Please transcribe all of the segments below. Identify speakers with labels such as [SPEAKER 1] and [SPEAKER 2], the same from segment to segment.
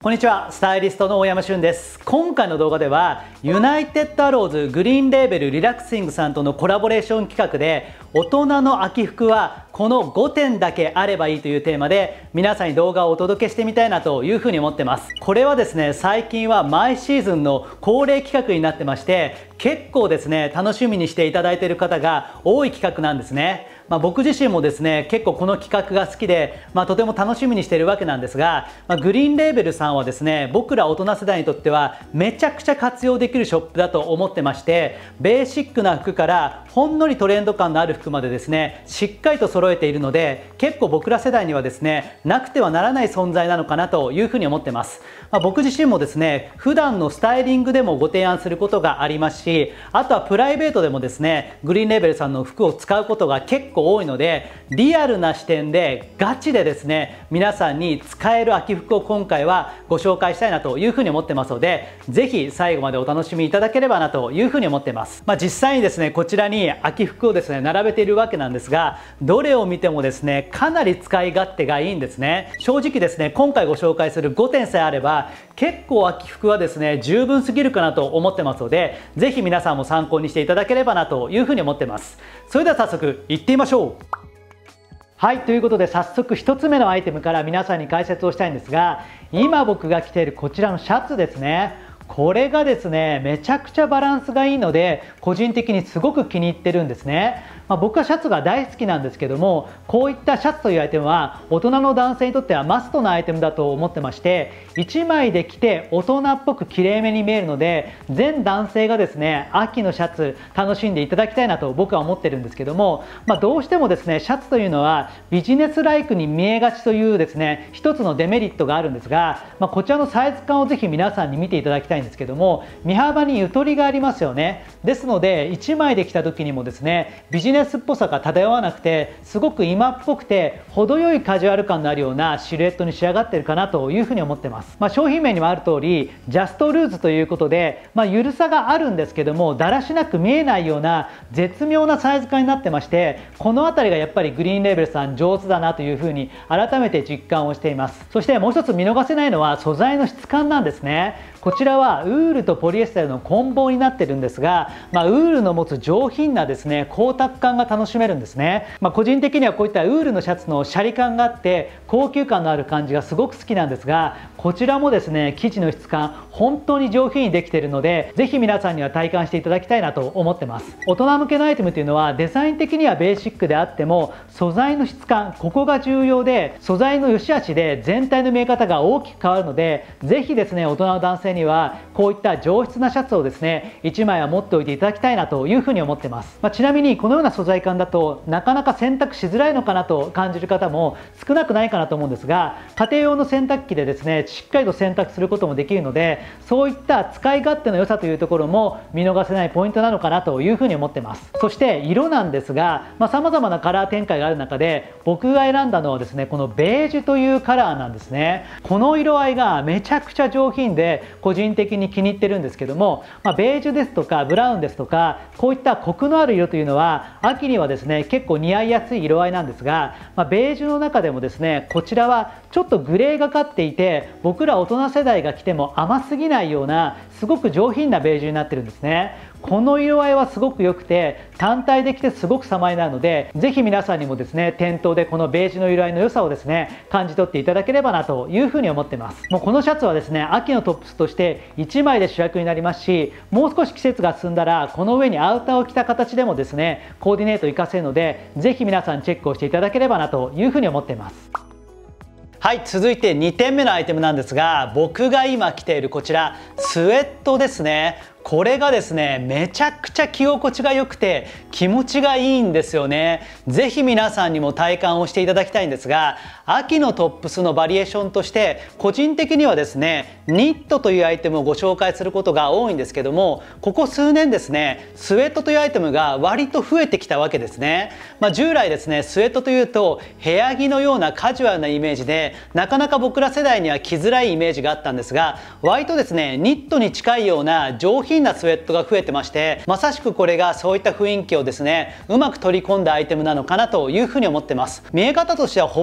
[SPEAKER 1] こんにちは、スタイリストの大山俊です。今回の動画ではユナイテッドアローズグリーンレーベルリラクシングさんとのコラボレーション企画で、大人の秋服はこの5点だけあればいいというテーマで皆さんに動画をお届けしてみたいなというふうに思ってます。これはですね、最近は毎シーズンの恒例企画になってまして、結構ですね楽しみにしていただいている方が多い企画なんですね。僕自身もですね結構この企画が好きで、とても楽しみにしているわけなんですが、グリーンレーベルさんはですね、僕ら大人世代にとってはめちゃくちゃ活用できるショップだと思ってまして、ベーシックな服からほんのりトレンド感のある服までですねしっかりと揃えているので、結構僕ら世代にはですねなくてはならない存在なのかなというふうに思ってます。僕自身もですね普段のスタイリングでもご提案することがありますし、あとはプライベートでもですねグリーンレーベルさんの服を使うことが結構多いので、リアルな視点でガチでですね皆さんに使える秋服を今回はご紹介したいなというふうに思ってますので、ぜひ最後までお楽しみいただければなというふうに思ってます。実際にですねこちらに秋服をですね並べているわけなんですが、どれを見てもですねかなり使い勝手がいいんですね。正直ですね今回ご紹介する5点さえあれば結構秋服はですね十分すぎるかなと思ってますので、ぜひ皆さんも参考にしていただければなというふうに思ってます。それでは早速いってみましょう。はい、ということで早速1つ目のアイテムから皆さんに解説をしたいんですが、今僕が着ているこちらのシャツですね。これがですねめちゃくちゃバランスがいいので個人的にすごく気に入ってるんですね。僕はシャツが大好きなんですけども、こういったシャツというアイテムは大人の男性にとってはマストなアイテムだと思ってまして、1枚で着て大人っぽくきれいめに見えるので、全男性がですね秋のシャツ楽しんでいただきたいなと僕は思ってるんですけども、どうしてもですねシャツというのはビジネスライクに見えがちというですね一つのデメリットがあるんですが、こちらのサイズ感をぜひ皆さんに見ていただきたいんですけども、身幅にゆとりがありますよね。ですので1枚で着た時にもですねビジネスっぽさが漂わなくて、すごく今っぽくて程よいカジュアル感のあるようなシルエットに仕上がっているかなというふうに思ってます。商品名にもある通りジャストルーズということで、ゆるさがあるんですけどもだらしなく見えないような絶妙なサイズ感になってまして、この辺りがやっぱりグリーンレーベルさん上手だなというふうに改めて実感をしています。そしてもう一つ見逃せないのは素材の質感なんですね。こちらはウールとポリエステルの混紡になってるんですが、ウールの持つ上品なですね光沢感が楽しめるんですね。個人的にはこういったウールのシャツのシャリ感があって高級感のある感じがすごく好きなんですが、こちらもですね生地の質感本当に上品にできているので、ぜひ皆さんには体感していただきたいなと思ってます。大人向けのアイテムというのはデザイン的にはベーシックであっても素材の質感、ここが重要で、素材の良し悪しで全体の見え方が大きく変わるので、ぜひですね大人の男性にはこういった上質なシャツをですね1枚は持っておいていただきたいなというふうに思ってます。ちなみにこのような素材感だとなかなか洗濯しづらいのかなと感じる方も少なくないかなと思うんですが、家庭用の洗濯機でですねしっかりと洗濯することもできるので、そういった使い勝手の良さというところも見逃せないポイントなのかなというふうに思ってます。そして色なんですが、様々なカラー展開がある中で僕が選んだのはですねこのベージュというカラーなんですね。この色合いがめちゃくちゃ上品で個人的に気に入ってるんですけども、ベージュですとかブラウンですとかこういったコクのある色というのは秋にはですね結構似合いやすい色合いなんですが、ベージュの中でもですねこちらはちょっとグレーがかっていて、僕ら大人世代が着ても甘すぎないようなすごく上品なベージュになってるんですね。この色合いはすごく良くて単体で着てすごく様になるので、ぜひ皆さんにもですね店頭でこのベージュの色合いの良さをですね感じ取っていただければなというふうに思ってます。もうこのシャツはですね秋のトップスとして1枚で主役になりますし、もう少し季節が進んだらこの上にアウターを着た形でもですねコーディネートを活かせるので、ぜひ皆さんチェックをしていただければなというふうに思っています。はい、続いて2点目のアイテムなんですが、僕が今着ているこちらスウェットですね。これがですねめちゃくちゃ着心地が良くて気持ちがいいんですよね。ぜひ皆さんにも体感をしていただきたいんですが、秋のトップスのバリエーションとして個人的にはですねニットというアイテムをご紹介することが多いんですけども、ここ数年ですねスウェットというアイテムが割と増えてきたわけですね。従来ですねスウェットというと部屋着のようなカジュアルなイメージでなかなか僕ら世代には着づらいイメージがあったんですが、割とですねニットに近いような上品なスウェットが増えてまして、まさしくこれがそういった雰囲気をですねうまく取り込んだアイテムなのかなというふうに思ってます。見え方としてはほぼほぼニ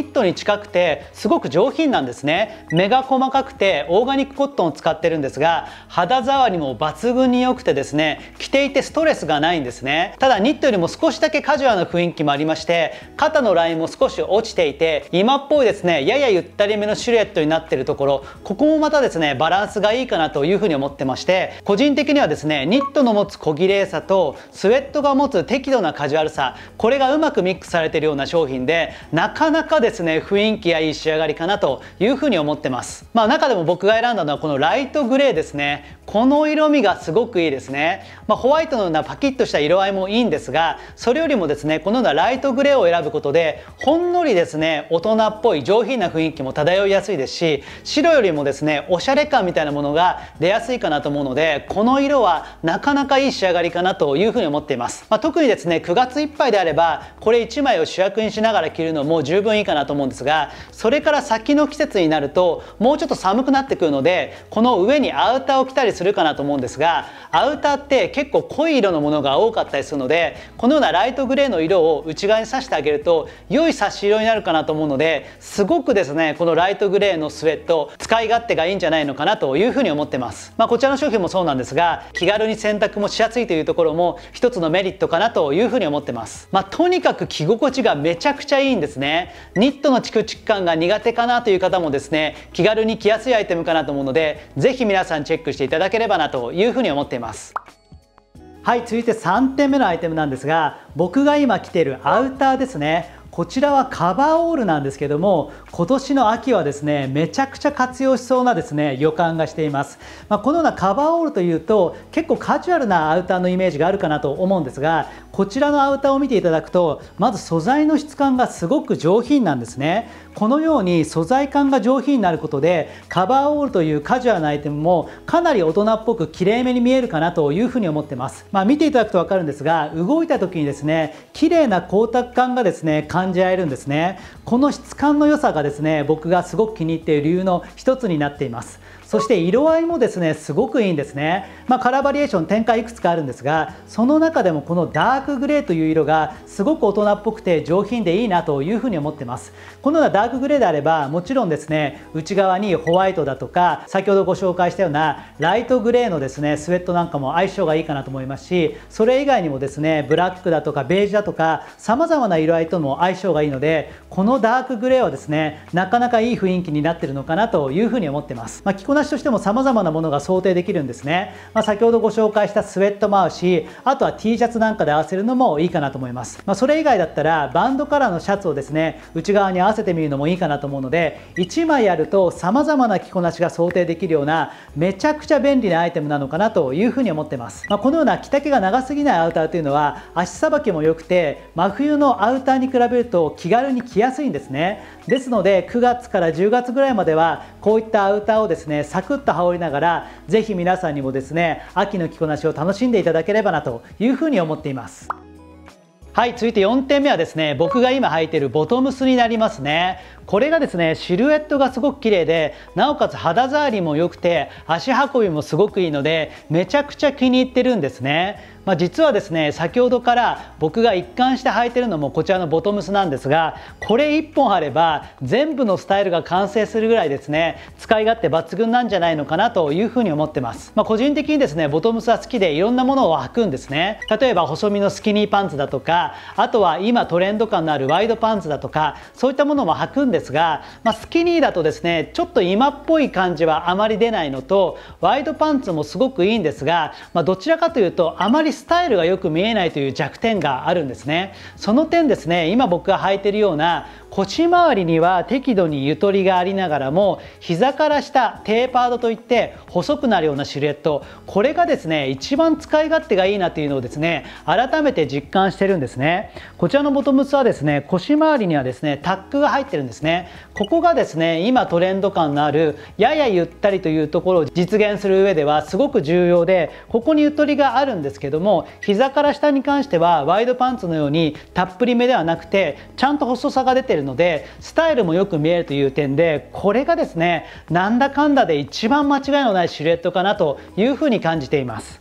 [SPEAKER 1] ニットに近くてすごく上品なんですね。目が細かくてオーガニックコットンを使ってるんですが、肌触りも抜群に良くてですね、着ていてストレスがないんですね。ただニットよりも少しだけカジュアルな雰囲気もありまして、肩のラインも少し落ちていて今っぽいですね、ややゆったりめのシルエットになっているところ、ここもまたですねバランスがいいかなというふうに思ってまして、個人的にはですね、ニットの持つ小綺麗さとスウェットが持つ適度なカジュアルさ、これがうまくミックスされているような商品で、なかなかですね雰囲気がいい仕上がりかなというふうに思ってます。中でも僕が選んだのはこのライトグレーですね。この色味がすごくいいですね。ホワイトのようなパキッとした色合いもいいんですが、それよりもですねこのようなライトグレーを選ぶことでほんのりですね大人っぽい上品な雰囲気も漂いやすいですし、白よりもですねおしゃれ感みたいなものが出やすいかなと思うので、この色はなかなかいい仕上がりかなというふうに思っています。特にですね9月いっぱいであればこれ1枚を主役にしながら着るのも十分いいかなと思うんですが、それから先の季節になるともうちょっと寒くなってくるので、この上にアウターを着たりするかなと思うんですが、アウターって結構濃い色のものが多かったりするので、このようなライトグレーの色を内側に刺してあげると良い差し色になるかなと思うので、すごくですねこのライトグレーのスウェット使い勝手がいいんじゃないのかなというふうに思ってます。こちらの商品もそうなんですが、気軽に洗濯もしやすいというところも一つのメリットかなというふうに思ってます。とにかく着心地がめちゃくちゃいいんですね。ニットのチクチク感が苦手かなという方もですね、気軽に着やすいアイテムかなと思うので、ぜひ皆さんチェックしていただければなというふうに思っています。はい、続いて3点目のアイテムなんですが、僕が今着ているアウターですね。こちらはカバーオールなんですけども、今年の秋はですねめちゃくちゃ活用しそうなですね予感がしています。このようなカバーオールというと結構カジュアルなアウターのイメージがあるかなと思うんですが、こちらのアウターを見ていただくと、まず素材の質感がすごく上品なんですね。このように素材感が上品になることで、カバーオールというカジュアルなアイテムもかなり大人っぽく綺麗めに見えるかなというふうに思ってます。見ていただくと分かるんですが、動いた時にですね綺麗な光沢感がですね感じられるんですね。この質感の良さがですね僕がすごく気に入っている理由の一つになっています。そして色合いもですねすごくいいんですね。カラーバリエーション展開いくつかあるんですが、その中でもこのダークグレーという色がすごく大人っぽくて上品でいいなというふうに思ってます。このようなダークグレーであればもちろんですね内側にホワイトだとか先ほどご紹介したようなライトグレーのですねスウェットなんかも相性がいいかなと思いますし、それ以外にもですねブラックだとかベージュだとか様々な色合いとも相性がいいので、このダークグレーはですねなかなかいい雰囲気になっているのかなというふうに思ってます。着こなしとしても様々なものが想定できるんですね。先ほどご紹介したスウェットも合うし、あとは T シャツなんかで合わせるのもいいかなと思います。それ以外だったらバンドカラーのシャツをですね内側に合わせてみるのもいいかなと思うので、1枚あると様々な着こなしが想定できるようなめちゃくちゃ便利なアイテムなのかなというふうに思ってます。このような着丈が長すぎないアウターというのは足さばきも良くて、真冬のアウターに比べると気軽に着やすいんですね。ですので9月から10月ぐらいまではこういったアウターをですねサクッと羽織りながら、ぜひ皆さんにもですね秋の着こなしを楽しんでいただければなというふうに思っています。はい、続いて4点目はですね、僕が今履いているボトムスになりますね。これがですねシルエットがすごく綺麗で、なおかつ肌触りも良くて足運びもすごくいいのでめちゃくちゃ気に入ってるんですね。実はですね先ほどから僕が一貫して履いてるのもこちらのボトムスなんですが、これ1本あれば全部のスタイルが完成するぐらいですね使い勝手抜群なんじゃないのかなというふうに思ってます。個人的にですねボトムスは好きでいろんなものを履くんですね。例えば細身のスキニーパンツだとか、あとは今トレンド感のあるワイドパンツだとか、そういったものも履くんですが、スキニーだとですねちょっと今っぽい感じはあまり出ないのと、ワイドパンツもすごくいいんですが、どちらかというとあまりスタイルがよく見えないという弱点があるんですね。その点ですね、今僕が履いているような腰回りには適度にゆとりがありながらも、膝から下テーパードといって細くなるようなシルエット、これがですね一番使い勝手がいいなというのをですね改めて実感してるんですね。こちらのボトムスはですね腰回りにはですねタックが入ってるんですね。ここがですね今トレンド感のあるややゆったりというところを実現する上ではすごく重要で、ここにゆとりがあるんですけども、膝から下に関してはワイドパンツのようにたっぷりめではなくてちゃんと細さが出ているのでスタイルもよく見えるという点で、これがですねなんだかんだで一番間違いのないシルエットかなというふうに感じています。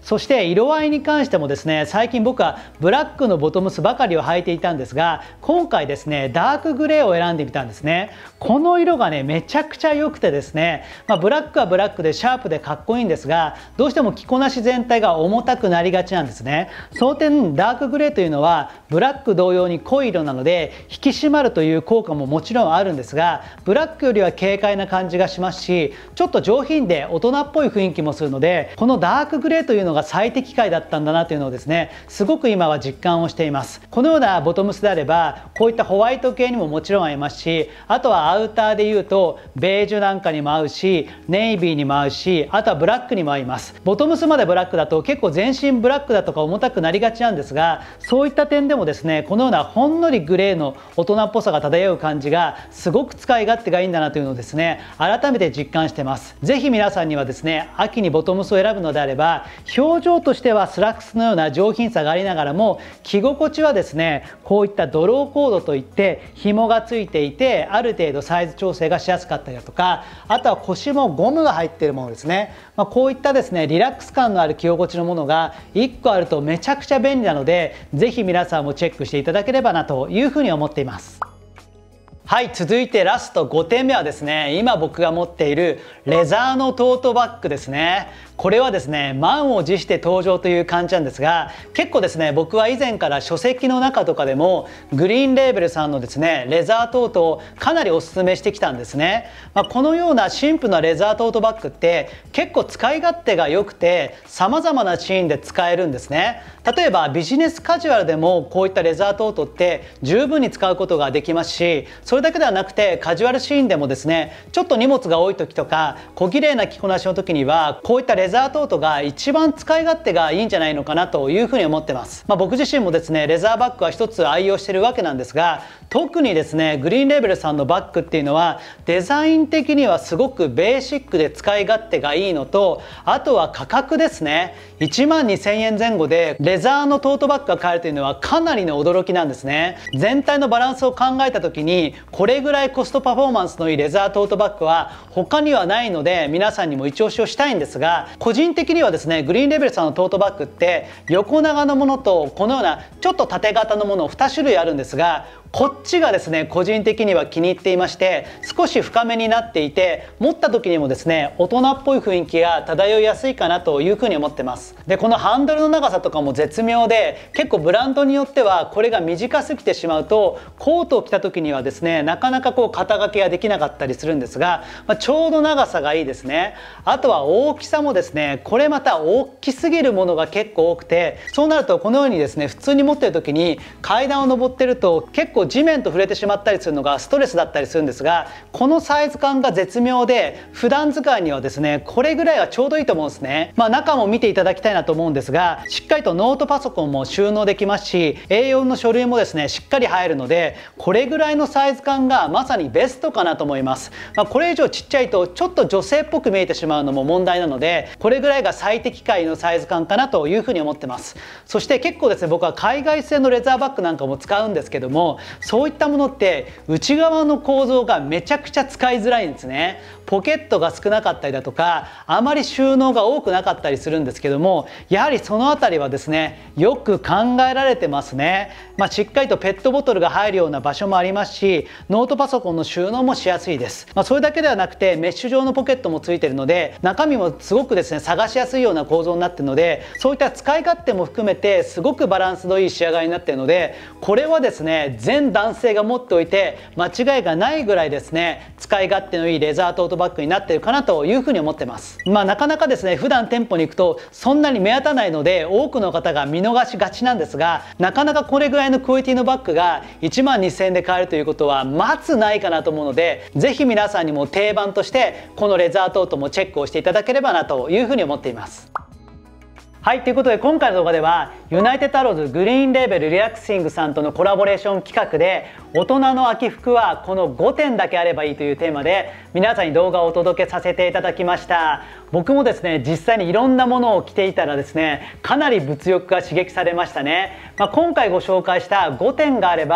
[SPEAKER 1] そして色合いに関してもですね、最近僕はブラックのボトムスばかりを履いていたんですが、今回ですねダークグレーを選んでみたんですね。この色がねめちゃくちゃ良くてですね、ブラックはブラックでシャープでかっこいいんですが、どうしても着こなし全体が重たくなりがちなんですね。その点ダークグレーというのはブラック同様に濃い色なので引き締まるという効果ももちろんあるんですが、ブラックよりは軽快な感じがしますし、ちょっと上品で大人っぽい雰囲気もするので、このダークグレーというのが最適解だったんだなというのをですね、すごく今は実感をしています。このようなボトムスであればこういったホワイト系にももちろん合いますし、あとはアウターでいうとベージュなんかにも合うし、ネイビーにも合うし、あとはブラックにも合います。ボトムスまでブラックだと結構全身ブラックだとか重たくなりがちなんですが、そういった点でもですね、このようなほんのりグレーの大人っぽさが漂う感じがすごく使い勝手がいいんだなというのをですね、改めて実感してます。是非皆さんにはですね、秋にボトムスを選ぶのであれば、表情としてはスラックスのような上品さがありながらも、着心地はですね、こういったドローコードといって紐がついていてある程度サイズ調整がしやすかったりだとか、あとは腰もゴムが入っているものですね。こういったですねリラックス感のある着心地のものが1個あるとめちゃくちゃ便利なので、是非皆さんもチェックしていただければなというふうに思っています。はい、続いてラスト5点目はですね、今僕が持っているレザーのトートバッグですね。これはですね満を持して登場という感じなんですが、結構ですね僕は以前から書籍の中とかでもグリーンレーベルさんのですねレザートートをかなりおすすめしてきたんですね。このようなシンプルなレザートートバッグって結構使い勝手が良くて様々なシーンで使えるんですね。例えばビジネスカジュアルでもこういったレザートートって十分に使うことができますし、それだけではなくてカジュアルシーンでもですね、ちょっと荷物が多い時とか小綺麗な着こなしの時にはこういったレザートートが一番使い勝手がいいんじゃないのかなというふうに思ってます。僕自身もですねレザーバッグは一つ愛用しているわけなんですが、特にですねグリーンレーベルさんのバッグっていうのはデザイン的にはすごくベーシックで使い勝手がいいのと、あとは価格ですね、12,000円前後でレザーのトートバッグが買えるというのはかなりの驚きなんですね。全体のバランスを考えた時にこれぐらいコストパフォーマンスのいいレザートートバッグは他にはないので、皆さんにも一押しをしたいんですが、個人的にはですねグリーンレベルさんのトートバッグって横長のものとこのようなちょっと縦型のもの2種類あるんですが、こっちがですね個人的には気に入っていまして、少し深めになっていて持った時にもですね大人っぽい雰囲気が漂いやすいかなというふうに思ってます。でこのハンドルの長さとかも絶妙で、結構ブランドによってはこれが短すぎてしまうとコートを着た時にはですねなかなかこう肩掛けができなかったりするんですが、ちょうど長さがいいですね。あとは大きさもですね、これまた大きすぎるものが結構多くて、そうなるとこのようにですね普通に持ってる時に階段を上ってると結構地面と触れてしまったりするのがストレスだったりするんですが、このサイズ感が絶妙で普段使いにはですねこれぐらいはちょうどいいと思うんですね。中も見ていただきたいなと思うんですが、しっかりとノートパソコンも収納できますし A4 の書類もですねしっかり入るので、これぐらいのサイズ感がまさにベストかなと思います。これ以上ちっちゃいとちょっと女性っぽく見えてしまうのも問題なので、これぐらいが最適解のサイズ感かなというふうに思ってます。そして結構ですね僕は海外製のレザーバッグなんかも使うんですけども、そういったものって内側の構造がめちゃくちゃ使いづらいんですね。ポケットが少なかったりだとかあまり収納が多くなかったりするんですけども、やはりその辺りはですねよく考えられてますね。しっかりとペットボトルが入るような場所もありますし、ノートパソコンの収納もしやすいです。それだけではなくてメッシュ状のポケットもついているので、中身もすごくですね探しやすいような構造になっているので、そういった使い勝手も含めてすごくバランスのいい仕上がりになっているので、これはですね全男性が持っておいて間違いがないぐらいですね使い勝手のいいレザートートバッグになっているかなというふうに思ってます。なかなかですね普段店舗に行くとそんなに目立たないので多くの方が見逃しがちなんですが、なかなかこれぐらいのクオリティのバッグが12,000円で買えるということはまずないかなと思うので、ぜひ皆さんにも定番としてこのレザートートもチェックをしていただければなというふうに思っています。はい、ということで今回の動画ではユナイテッドアローズグリーンレーベルリラックシングさんとのコラボレーション企画で、大人の秋服はこの5点だけあればいいというテーマで皆さんに動画をお届けさせていただきました。僕もですね実際にいろんなものを着ていたらですねかなり物欲が刺激されましたね。今回ご紹介した5点があれば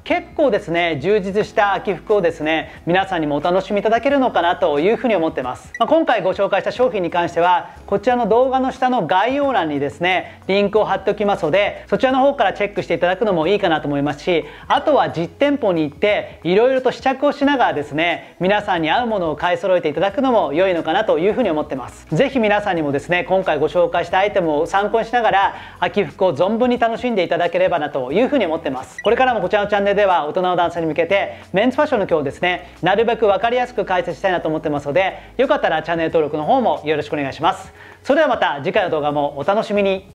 [SPEAKER 1] 結構ですね充実した秋服をですね皆さんにもお楽しみいただけるのかなというふうに思ってます。今回ご紹介した商品に関してはこちらの動画の下の概要欄にですねリンクを貼っておきますので、そちらの方からチェックしていただくのもいいかなと思いますし、あとは実店舗に行っていろいろと試着をしながらですね皆さんに合うものを買い揃えていただくのも良いのかなというふうに思ってます。ぜひ皆さんにもですね今回ご紹介したアイテムを参考にしながら秋服を存分に楽しんでいただければなというふうに思ってます。これからもこちらのチャンネルでは大人の男性に向けてメンズファッションの今日をですねなるべく分かりやすく解説したいなと思ってますので、よかったらチャンネル登録の方もよろしくお願いします。それではまた次回の動画もお楽しみに。